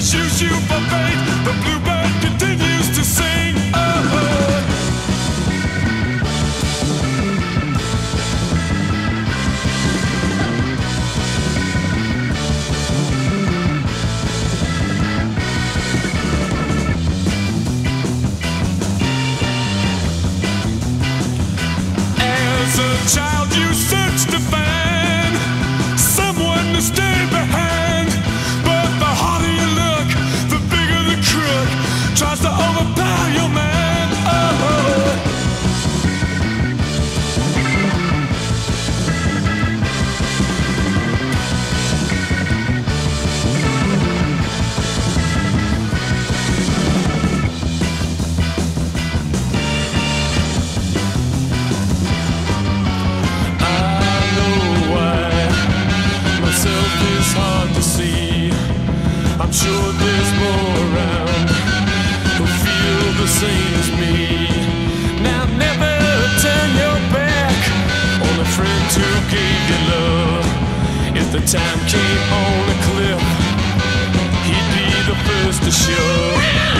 choose you for fate. The bluebird continues to sing. As a child you search to find someone to stay behind, but the harder you look, the bigger the crook tries to overpower your mind. I'm sure there's more around who feel the same as me. Now never turn your back on a friend who gave you love. If the time came on a cliff, he'd be the first to show.